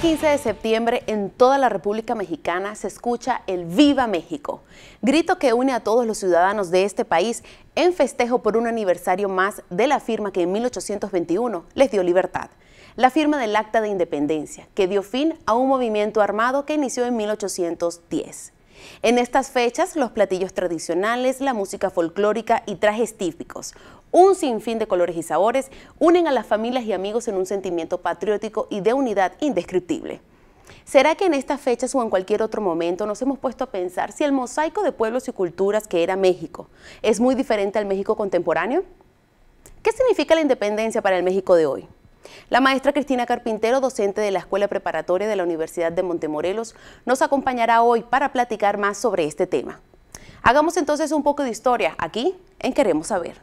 15 de septiembre en toda la República Mexicana se escucha el Viva México, grito que une a todos los ciudadanos de este país en festejo por un aniversario más de la firma que en 1821 les dio libertad. La firma del Acta de Independencia, que dio fin a un movimiento armado que inició en 1810. En estas fechas, los platillos tradicionales, la música folclórica y trajes típicos, un sinfín de colores y sabores, unen a las familias y amigos en un sentimiento patriótico y de unidad indescriptible. ¿Será que en estas fechas o en cualquier otro momento nos hemos puesto a pensar si el mosaico de pueblos y culturas que era México es muy diferente al México contemporáneo? ¿Qué significa la independencia para el México de hoy? La maestra Cristina Carpintero, docente de la Escuela Preparatoria de la Universidad de Montemorelos, nos acompañará hoy para platicar más sobre este tema. Hagamos entonces un poco de historia aquí en Queremos Saber.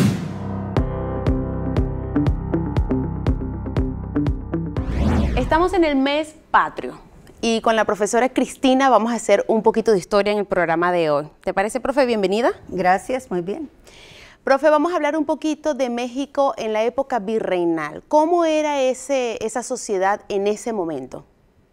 Estamos en el mes patrio y con la profesora Cristina vamos a hacer un poquito de historia en el programa de hoy. ¿Te parece, profe? Bienvenida. Gracias, muy bien. Profe, vamos a hablar un poquito de México en la época virreinal. ¿Cómo era esa sociedad en ese momento?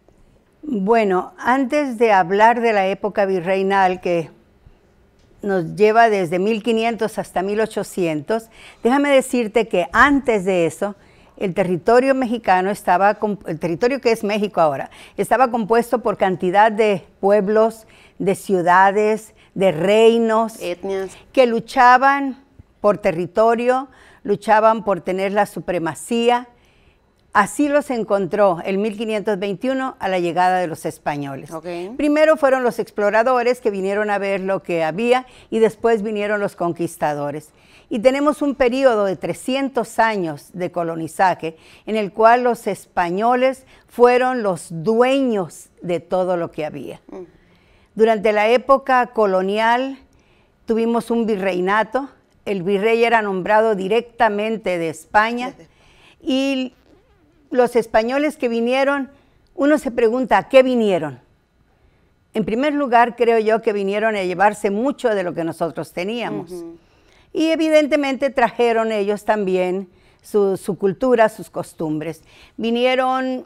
Bueno, antes de hablar de la época virreinal, que nos lleva desde 1500 hasta 1800, déjame decirte que antes de eso, el territorio mexicano el territorio que es México ahora, estaba compuesto por cantidad de pueblos, de ciudades, de reinos, etnias, que luchaban por territorio, luchaban por tener la supremacía. Así los encontró en 1521 a la llegada de los españoles. Okay. Primero fueron los exploradores que vinieron a ver lo que había y después vinieron los conquistadores. Y tenemos un periodo de 300 años de colonizaje en el cual los españoles fueron los dueños de todo lo que había. Durante la época colonial tuvimos un virreinato. El virrey era nombrado directamente de España y los españoles que vinieron, uno se pregunta, ¿a qué vinieron? En primer lugar, creo yo que vinieron a llevarse mucho de lo que nosotros teníamos. Y evidentemente trajeron ellos también su cultura, sus costumbres. Vinieron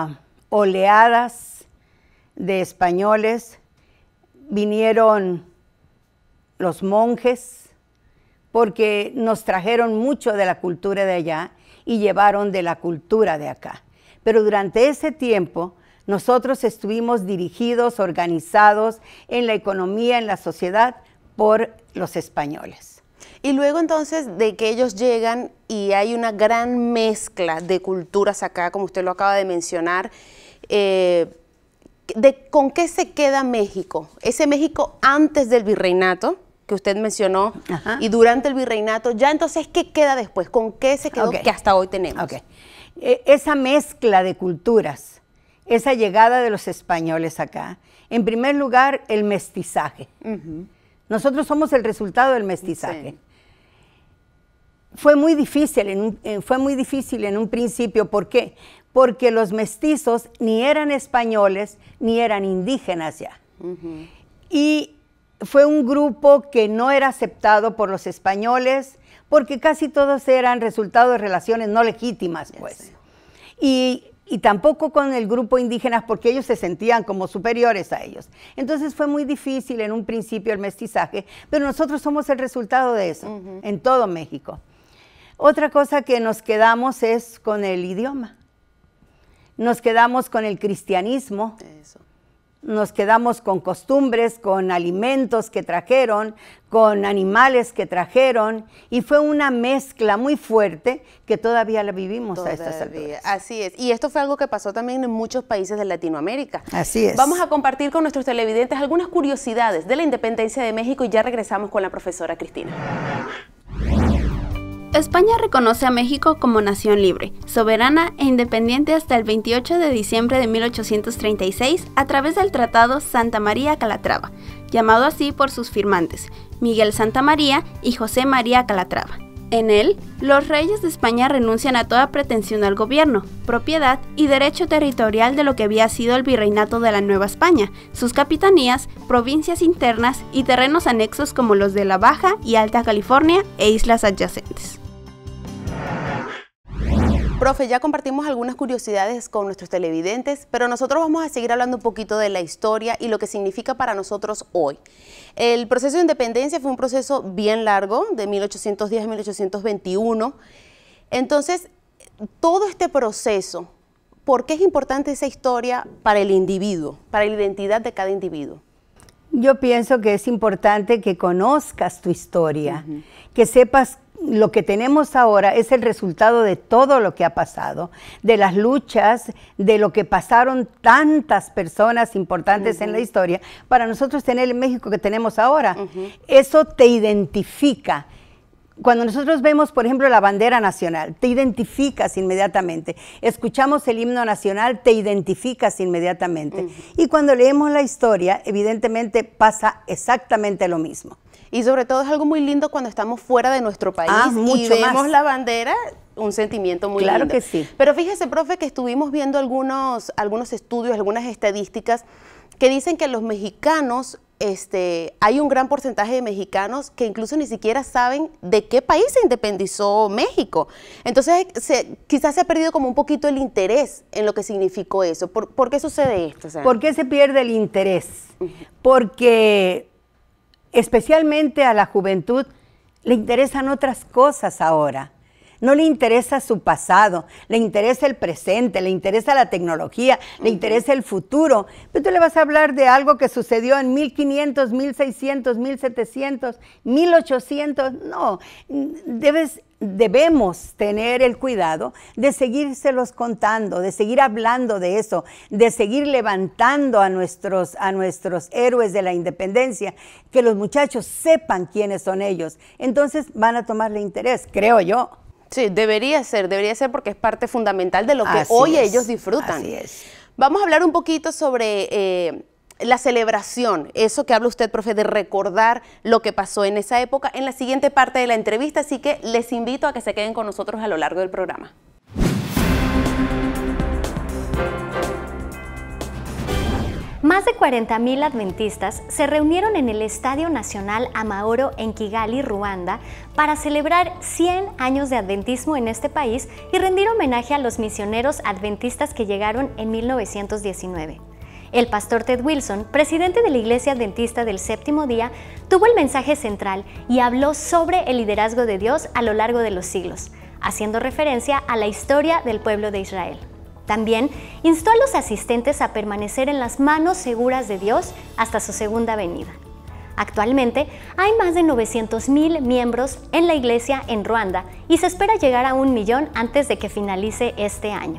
oleadas de españoles, vinieron los monjes, porque nos trajeron mucho de la cultura de allá y llevaron de la cultura de acá. Pero durante ese tiempo nosotros estuvimos dirigidos, organizados en la economía, en la sociedad, por los españoles. Y luego entonces de que ellos llegan y hay una gran mezcla de culturas acá, como usted lo acaba de mencionar, ¿con qué se queda México? Ese México antes del virreinato, que usted mencionó, ajá, y durante el virreinato, ya entonces, ¿qué queda después? ¿Con qué se quedó que hasta hoy tenemos? Esa mezcla de culturas, esa llegada de los españoles acá, en primer lugar, el mestizaje. Nosotros somos el resultado del mestizaje. Sí. Fue muy difícil en un principio. ¿Por qué? Porque los mestizos ni eran españoles ni eran indígenas ya. Y fue un grupo que no era aceptado por los españoles porque casi todos eran resultado de relaciones no legítimas, pues. Y tampoco con el grupo indígena porque ellos se sentían como superiores a ellos. Entonces fue muy difícil en un principio el mestizaje, pero nosotros somos el resultado de eso en todo México. Otra cosa que nos quedamos es con el idioma. Nos quedamos con el cristianismo. Eso. Nos quedamos con costumbres, con alimentos que trajeron, con animales que trajeron, y fue una mezcla muy fuerte que todavía la vivimos a estas alturas. Así es, y esto fue algo que pasó también en muchos países de Latinoamérica. Así es. Vamos a compartir con nuestros televidentes algunas curiosidades de la independencia de México y ya regresamos con la profesora Cristina. España reconoce a México como nación libre, soberana e independiente hasta el 28 de diciembre de 1836 a través del Tratado Santa María Calatrava, llamado así por sus firmantes, Miguel Santa María y José María Calatrava. En él, los reyes de España renuncian a toda pretensión al gobierno, propiedad y derecho territorial de lo que había sido el virreinato de la Nueva España, sus capitanías, provincias internas y terrenos anexos como los de la Baja y Alta California e islas adyacentes. Profe, ya compartimos algunas curiosidades con nuestros televidentes, pero nosotros vamos a seguir hablando un poquito de la historia y lo que significa para nosotros hoy. El proceso de independencia fue un proceso bien largo, de 1810 a 1821. Entonces, todo este proceso, ¿por qué es importante esa historia para el individuo, para la identidad de cada individuo? Yo pienso que es importante que conozcas tu historia, que sepas lo que tenemos ahora es el resultado de todo lo que ha pasado, de las luchas, de lo que pasaron tantas personas importantes en la historia, para nosotros tener el México que tenemos ahora. Eso te identifica. Cuando nosotros vemos, por ejemplo, la bandera nacional, te identificas inmediatamente. Escuchamos el himno nacional, te identificas inmediatamente. Y cuando leemos la historia, evidentemente pasa exactamente lo mismo. Y sobre todo es algo muy lindo cuando estamos fuera de nuestro país y vemos la bandera, un sentimiento muy lindo. Claro que sí. Pero fíjese, profe, que estuvimos viendo algunos estudios, algunas estadísticas que dicen que los mexicanos, hay un gran porcentaje de mexicanos que incluso ni siquiera saben de qué país se independizó México. Entonces, quizás se ha perdido como un poquito el interés en lo que significó eso. ¿Por qué sucede esto? O sea, ¿por qué se pierde el interés? Porque especialmente a la juventud le interesan otras cosas ahora. No le interesa su pasado, le interesa el presente, le interesa la tecnología, le interesa el futuro. Pero tú le vas a hablar de algo que sucedió en 1500, 1600, 1700, 1800. No, debemos tener el cuidado de seguírselos contando, de seguir hablando de eso, de seguir levantando a nuestros héroes de la independencia, que los muchachos sepan quiénes son ellos. Entonces van a tomarle interés, creo yo. Sí, debería ser porque es parte fundamental de lo que hoy ellos disfrutan. Así es. Vamos a hablar un poquito sobre la celebración, eso que habla usted, profe, de recordar lo que pasó en esa época en la siguiente parte de la entrevista, así que les invito a que se queden con nosotros a lo largo del programa. Más de 40,000 adventistas se reunieron en el Estadio Nacional Amahoro en Kigali, Ruanda, para celebrar 100 años de adventismo en este país y rendir homenaje a los misioneros adventistas que llegaron en 1919. El pastor Ted Wilson, presidente de la Iglesia Adventista del Séptimo Día, tuvo el mensaje central y habló sobre el liderazgo de Dios a lo largo de los siglos, haciendo referencia a la historia del pueblo de Israel. También instó a los asistentes a permanecer en las manos seguras de Dios hasta su segunda venida. Actualmente hay más de 900,000 miembros en la iglesia en Ruanda y se espera llegar a 1,000,000 antes de que finalice este año.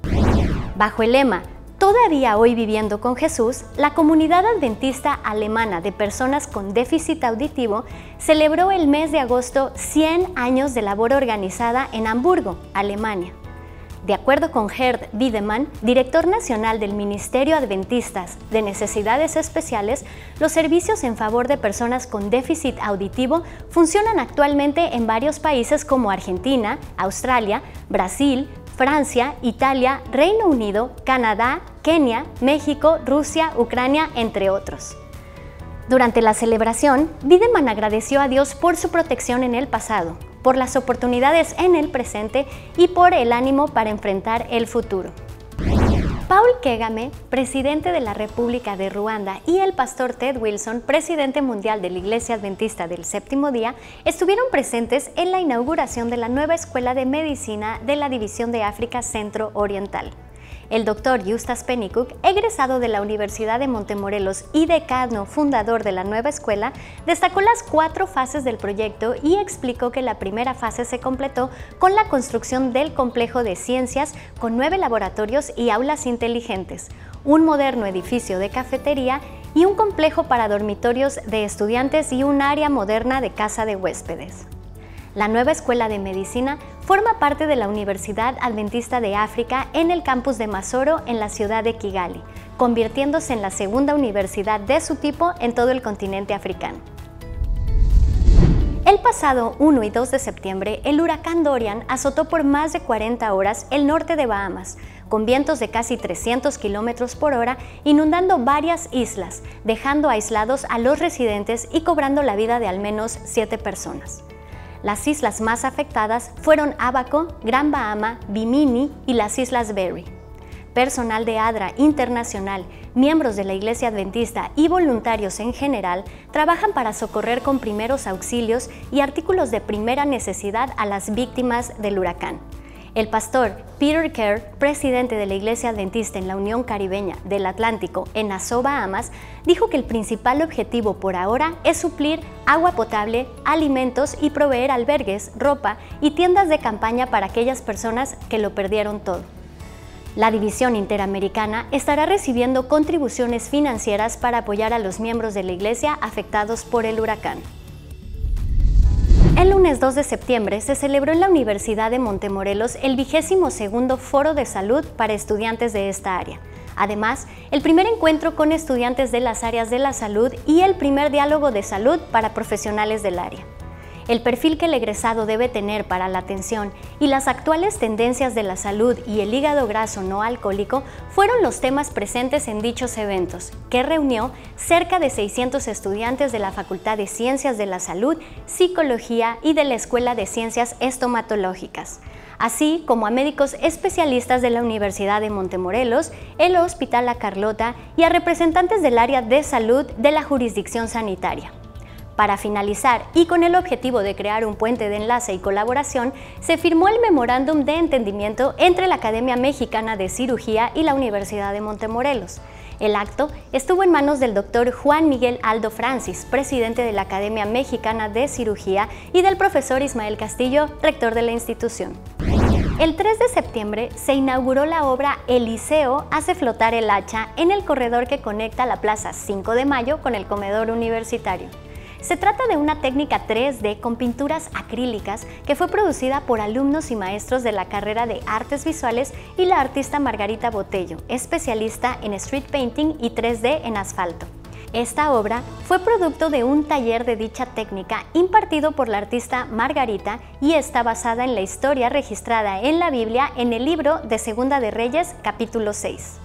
Bajo el lema "Todavía hoy viviendo con Jesús", la comunidad adventista alemana de personas con déficit auditivo celebró el mes de agosto 100 años de labor organizada en Hamburgo, Alemania. De acuerdo con Gerd Wiedemann, director nacional del Ministerio Adventistas de Necesidades Especiales, los servicios en favor de personas con déficit auditivo funcionan actualmente en varios países como Argentina, Australia, Brasil, Francia, Italia, Reino Unido, Canadá, Kenia, México, Rusia, Ucrania, entre otros. Durante la celebración, Wiedemann agradeció a Dios por su protección en el pasado, por las oportunidades en el presente y por el ánimo para enfrentar el futuro. Paul Kagame, presidente de la República de Ruanda, y el pastor Ted Wilson, presidente mundial de la Iglesia Adventista del Séptimo Día, estuvieron presentes en la inauguración de la nueva Escuela de Medicina de la División de África Centro-Oriental. El doctor Justas Pennycook, egresado de la Universidad de Montemorelos y decano fundador de la nueva escuela, destacó las 4 fases del proyecto y explicó que la primera fase se completó con la construcción del complejo de ciencias con 9 laboratorios y aulas inteligentes, un moderno edificio de cafetería y un complejo para dormitorios de estudiantes y un área moderna de casa de huéspedes. La nueva Escuela de Medicina forma parte de la Universidad Adventista de África en el campus de Masoro en la ciudad de Kigali, convirtiéndose en la segunda universidad de su tipo en todo el continente africano. El pasado 1 y 2 de septiembre, el huracán Dorian azotó por más de 40 horas el norte de Bahamas, con vientos de casi 300 kilómetros por hora, inundando varias islas, dejando aislados a los residentes y cobrando la vida de al menos 7 personas. Las islas más afectadas fueron Ábaco, Gran Bahama, Bimini y las Islas Berry. Personal de ADRA Internacional, miembros de la Iglesia Adventista y voluntarios en general trabajan para socorrer con primeros auxilios y artículos de primera necesidad a las víctimas del huracán. El pastor Peter Kerr, presidente de la Iglesia Adventista en la Unión Caribeña del Atlántico en Nassau, Bahamas, dijo que el principal objetivo por ahora es suplir agua potable, alimentos y proveer albergues, ropa y tiendas de campaña para aquellas personas que lo perdieron todo. La División Interamericana estará recibiendo contribuciones financieras para apoyar a los miembros de la Iglesia afectados por el huracán. El lunes 2 de septiembre se celebró en la Universidad de Montemorelos el 22º Foro de Salud para estudiantes de esta área. Además, el primer encuentro con estudiantes de las áreas de la salud y el primer diálogo de salud para profesionales del área. El perfil que el egresado debe tener para la atención y las actuales tendencias de la salud y el hígado graso no alcohólico fueron los temas presentes en dichos eventos, que reunió cerca de 600 estudiantes de la Facultad de Ciencias de la Salud, Psicología y de la Escuela de Ciencias Estomatológicas, así como a médicos especialistas de la Universidad de Montemorelos, el Hospital La Carlota y a representantes del área de salud de la jurisdicción sanitaria. Para finalizar, y con el objetivo de crear un puente de enlace y colaboración, se firmó el Memorándum de Entendimiento entre la Academia Mexicana de Cirugía y la Universidad de Montemorelos. El acto estuvo en manos del Dr. Juan Miguel Aldo Francis, presidente de la Academia Mexicana de Cirugía, y del profesor Ismael Castillo, rector de la institución. El 3 de septiembre se inauguró la obra Eliseo hace flotar el hacha en el corredor que conecta la Plaza 5 de Mayo con el comedor universitario. Se trata de una técnica 3D con pinturas acrílicas que fue producida por alumnos y maestros de la carrera de Artes Visuales y la artista Margarita Botello, especialista en street painting y 3D en asfalto. Esta obra fue producto de un taller de dicha técnica impartido por la artista Margarita y está basada en la historia registrada en la Biblia en el libro de Segunda de Reyes, capítulo 6.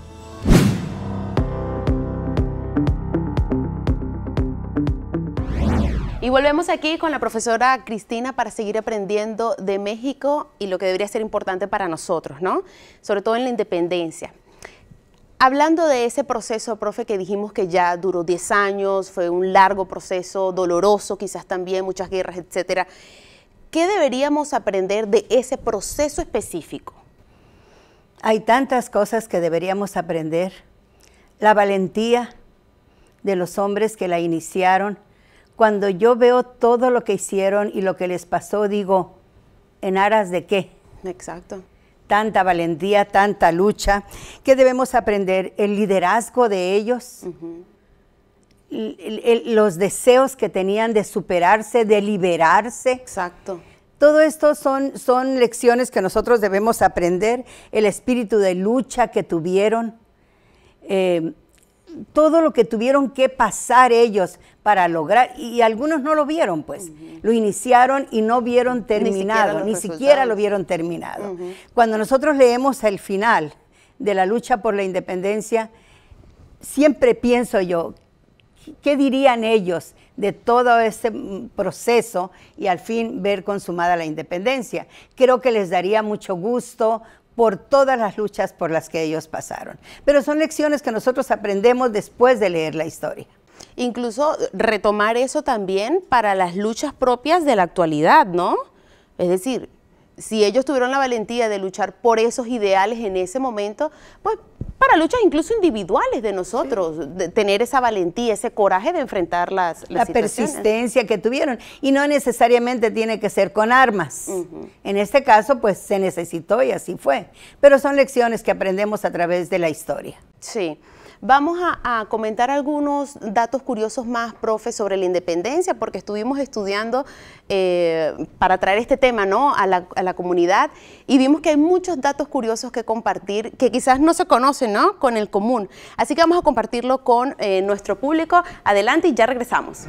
Y volvemos aquí con la profesora Cristina para seguir aprendiendo de México y lo que debería ser importante para nosotros, ¿no? Sobre todo en la independencia. Hablando de ese proceso, profe, que dijimos que ya duró 10 años, fue un largo proceso, doloroso quizás también, muchas guerras, etcétera. ¿Qué deberíamos aprender de ese proceso específico? Hay tantas cosas que deberíamos aprender. La valentía de los hombres que la iniciaron. Cuando yo veo todo lo que hicieron y lo que les pasó, digo, ¿en aras de qué? Exacto. Tanta valentía, tanta lucha. ¿Qué debemos aprender? El liderazgo de ellos, los deseos que tenían de superarse, de liberarse. Exacto. Todo esto son lecciones que nosotros debemos aprender, el espíritu de lucha que tuvieron, todo lo que tuvieron que pasar ellos para lograr, y algunos no lo vieron, pues, lo iniciaron y no vieron terminado, ni siquiera lo vieron terminado. Cuando nosotros leemos el final de la lucha por la independencia, siempre pienso yo, ¿qué dirían ellos de todo ese proceso y al fin ver consumada la independencia? Creo que les daría mucho gusto por todas las luchas por las que ellos pasaron. Pero son lecciones que nosotros aprendemos después de leer la historia. Incluso retomar eso también para las luchas propias de la actualidad, ¿no? Es decir, si ellos tuvieron la valentía de luchar por esos ideales en ese momento, pues para luchas incluso individuales de nosotros, de tener esa valentía, ese coraje de enfrentar las situaciones. Persistencia que tuvieron, y no necesariamente tiene que ser con armas. En este caso, pues se necesitó y así fue. Pero son lecciones que aprendemos a través de la historia. Sí. Vamos a comentar algunos datos curiosos más, profe, sobre la independencia, porque estuvimos estudiando para traer este tema, ¿no?, a la comunidad, y vimos que hay muchos datos curiosos que compartir que quizás no se conocen, ¿no?, con el común. Así que vamos a compartirlo con nuestro público. Adelante y ya regresamos.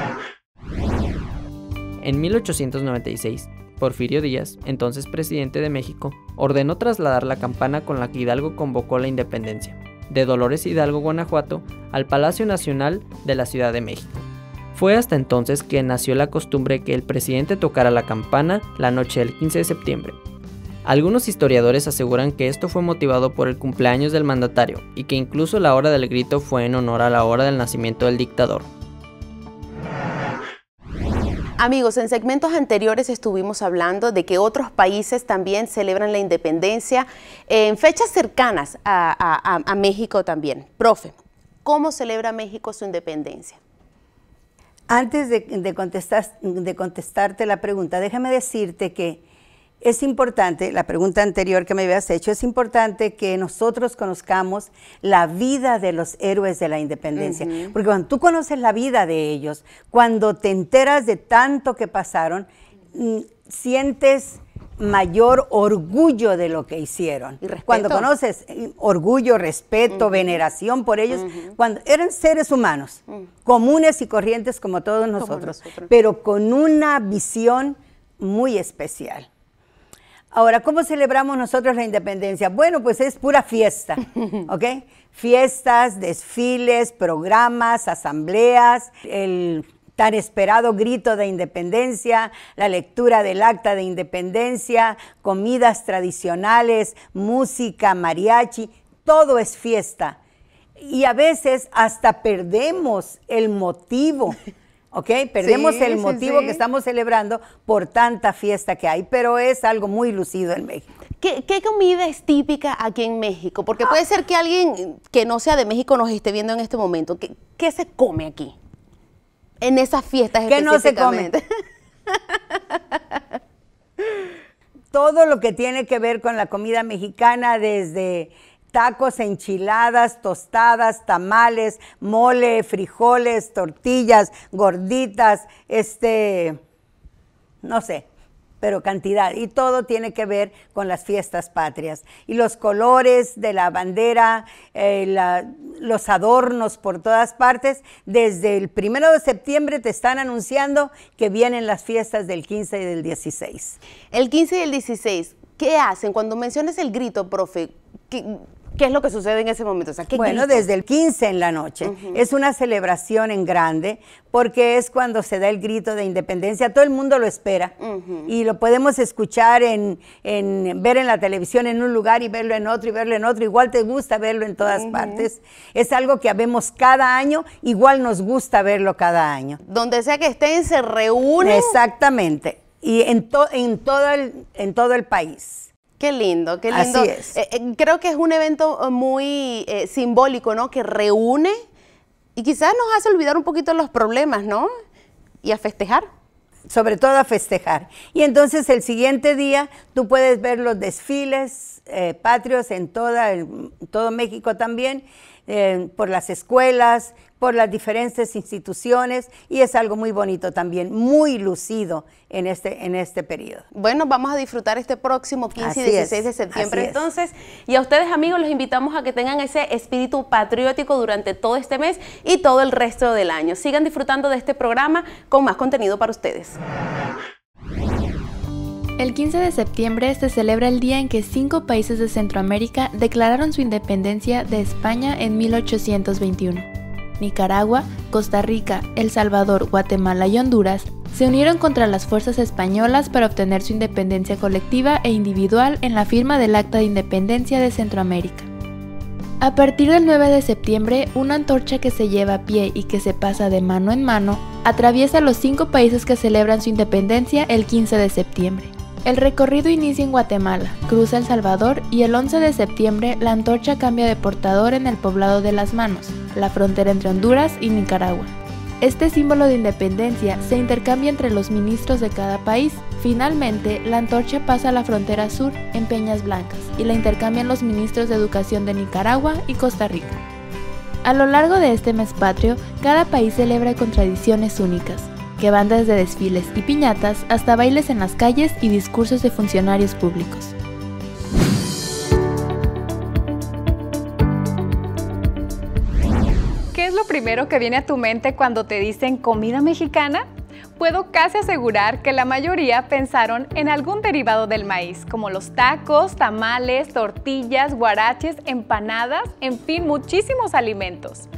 En 1896, Porfirio Díaz, entonces presidente de México, ordenó trasladar la campana con la que Hidalgo convocó la independencia, de Dolores Hidalgo, Guanajuato, al Palacio Nacional de la Ciudad de México. Fue hasta entonces que nació la costumbre que el presidente tocara la campana la noche del 15 de septiembre. Algunos historiadores aseguran que esto fue motivado por el cumpleaños del mandatario y que incluso la hora del grito fue en honor a la hora del nacimiento del dictador. Amigos, en segmentos anteriores estuvimos hablando de que otros países también celebran la independencia en fechas cercanas a México también. Profe, ¿cómo celebra México su independencia? Antes de contestarte la pregunta, déjame decirte que es importante, la pregunta anterior que me habías hecho, es importante que nosotros conozcamos la vida de los héroes de la independencia. Porque cuando tú conoces la vida de ellos, cuando te enteras de tanto que pasaron, sientes mayor orgullo de lo que hicieron. Cuando conoces orgullo, respeto, veneración por ellos, cuando eran seres humanos, comunes y corrientes como todos nosotros, pero con una visión muy especial. Ahora, ¿cómo celebramos nosotros la independencia? Bueno, pues es pura fiesta, ¿ok? Fiestas, desfiles, programas, asambleas, el tan esperado grito de independencia, la lectura del acta de independencia, comidas tradicionales, música, mariachi, todo es fiesta. Y a veces hasta perdemos el motivo. ¿Ok? Perdemos el motivo que estamos celebrando por tanta fiesta que hay, pero es algo muy lucido en México. ¿Qué comida es típica aquí en México? Porque puede ser que alguien que no sea de México nos esté viendo en este momento. ¿Qué se come aquí? En esas fiestas específicamente. ¿Qué no se come? Todo lo que tiene que ver con la comida mexicana, desde tacos, enchiladas, tostadas, tamales, mole, frijoles, tortillas, gorditas, no sé, pero cantidad. Y todo tiene que ver con las fiestas patrias. Y los colores de la bandera, los adornos por todas partes. Desde el 1 de septiembre te están anunciando que vienen las fiestas del 15 y del 16. El 15 y el 16, ¿qué hacen? Cuando mencionas el grito, profe, ¿qué es lo que sucede en ese momento? O sea, bueno, desde el 15 en la noche. Es una celebración en grande porque es cuando se da el grito de independencia. Todo el mundo lo espera y lo podemos escuchar ver en la televisión en un lugar y verlo en otro y verlo en otro. Igual te gusta verlo en todas partes. Es algo que vemos cada año, igual nos gusta verlo cada año. Donde sea que estén, se reúnen. Exactamente. Y en todo el país. Qué lindo, qué lindo. Así es. Creo que es un evento muy simbólico, ¿no? Que reúne y quizás nos hace olvidar un poquito los problemas, ¿no? Y a festejar. Sobre todo a festejar. Y entonces el siguiente día tú puedes ver los desfiles patrios en todo México también, por las escuelas, por las diferentes instituciones, y es algo muy bonito también, muy lucido en este periodo. Bueno, vamos a disfrutar este próximo 15 y 16 de septiembre entonces, y a ustedes amigos los invitamos a que tengan ese espíritu patriótico durante todo este mes y todo el resto del año. Sigan disfrutando de este programa con más contenido para ustedes. El 15 de septiembre se celebra el día en que 5 países de Centroamérica declararon su independencia de España en 1821. Nicaragua, Costa Rica, El Salvador, Guatemala y Honduras se unieron contra las fuerzas españolas para obtener su independencia colectiva e individual en la firma del Acta de Independencia de Centroamérica. A partir del 9 de septiembre, una antorcha que se lleva a pie y que se pasa de mano en mano atraviesa los 5 países que celebran su independencia el 15 de septiembre. El recorrido inicia en Guatemala, cruza El Salvador y el 11 de septiembre la antorcha cambia de portador en el poblado de Las Manos, la frontera entre Honduras y Nicaragua. Este símbolo de independencia se intercambia entre los ministros de cada país. Finalmente, la antorcha pasa a la frontera sur en Peñas Blancas y la intercambian los ministros de Educación de Nicaragua y Costa Rica. A lo largo de este mes patrio, cada país celebra con tradiciones únicas, que van desde desfiles y piñatas hasta bailes en las calles y discursos de funcionarios públicos. ¿Qué es lo primero que viene a tu mente cuando te dicen comida mexicana? Puedo casi asegurar que la mayoría pensaron en algún derivado del maíz, como los tacos, tamales, tortillas, huaraches, empanadas, en fin, muchísimos alimentos.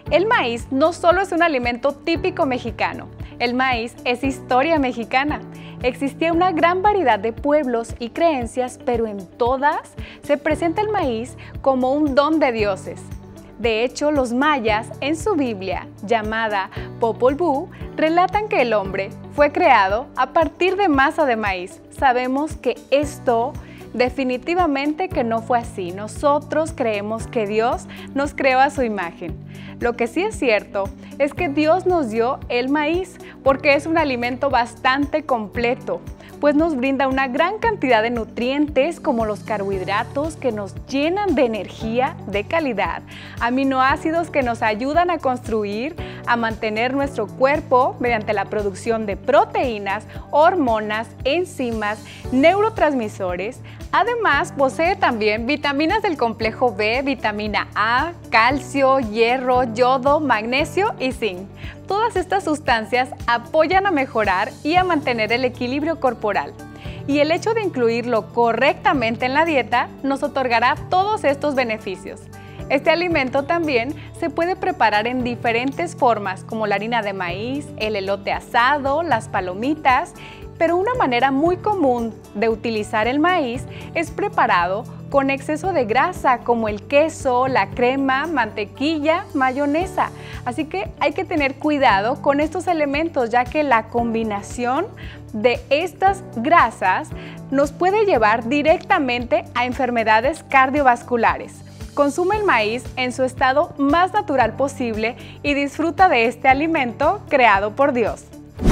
El maíz no solo es un alimento típico mexicano, el maíz es historia mexicana. Existía una gran variedad de pueblos y creencias, pero en todas se presenta el maíz como un don de dioses. De hecho, los mayas, en su Biblia, llamada Popol Vuh, relatan que el hombre fue creado a partir de masa de maíz. Sabemos que esto definitivamente que no fue así. Nosotros creemos que Dios nos creó a su imagen. Lo que sí es cierto es que Dios nos dio el maíz porque es un alimento bastante completo, pues nos brinda una gran cantidad de nutrientes como los carbohidratos que nos llenan de energía de calidad, aminoácidos que nos ayudan a construir, a mantener nuestro cuerpo mediante la producción de proteínas, hormonas, enzimas, neurotransmisores. Además, posee también vitaminas del complejo B, vitamina A, calcio, hierro, yodo, magnesio y zinc. Todas estas sustancias apoyan a mejorar y a mantener el equilibrio corporal. Y el hecho de incluirlo correctamente en la dieta nos otorgará todos estos beneficios. Este alimento también se puede preparar en diferentes formas, como la harina de maíz, el elote asado, las palomitas, pero una manera muy común de utilizar el maíz es preparado con exceso de grasa, como el queso, la crema, mantequilla, mayonesa. Así que hay que tener cuidado con estos elementos, ya que la combinación de estas grasas nos puede llevar directamente a enfermedades cardiovasculares. Consume el maíz en su estado más natural posible y disfruta de este alimento creado por Dios.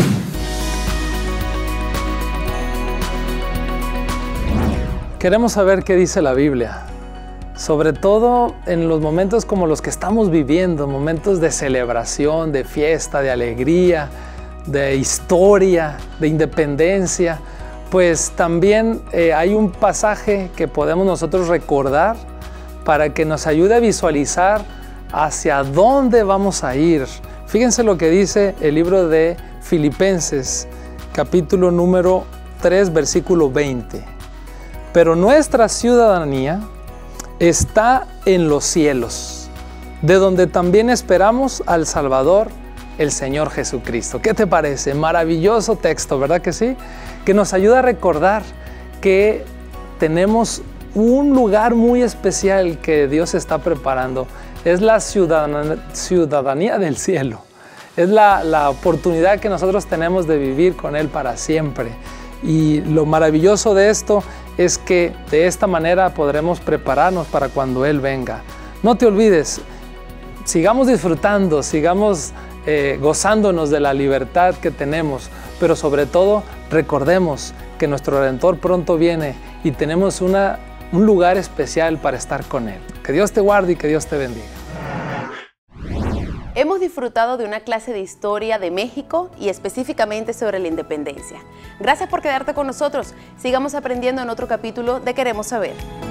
Queremos saber qué dice la Biblia, sobre todo en los momentos como los que estamos viviendo, momentos de celebración, de fiesta, de alegría, de historia, de independencia. Pues también hay un pasaje que podemos nosotros recordar para que nos ayude a visualizar hacia dónde vamos a ir. Fíjense lo que dice el libro de Filipenses, capítulo número 3, versículo 20. Pero nuestra ciudadanía está en los cielos, de donde también esperamos al Salvador, el Señor Jesucristo. ¿Qué te parece? Maravilloso texto, ¿verdad que sí? Que nos ayuda a recordar que tenemos un lugar muy especial que Dios está preparando. Es la ciudadanía del cielo. Es la oportunidad que nosotros tenemos de vivir con Él para siempre. Y lo maravilloso de esto es que de esta manera podremos prepararnos para cuando Él venga. No te olvides, sigamos disfrutando, sigamos gozándonos de la libertad que tenemos, pero sobre todo recordemos que nuestro Redentor pronto viene y tenemos un lugar especial para estar con Él. Que Dios te guarde y que Dios te bendiga. Hemos disfrutado de una clase de historia de México y específicamente sobre la independencia. Gracias por quedarte con nosotros. Sigamos aprendiendo en otro capítulo de Queremos Saber.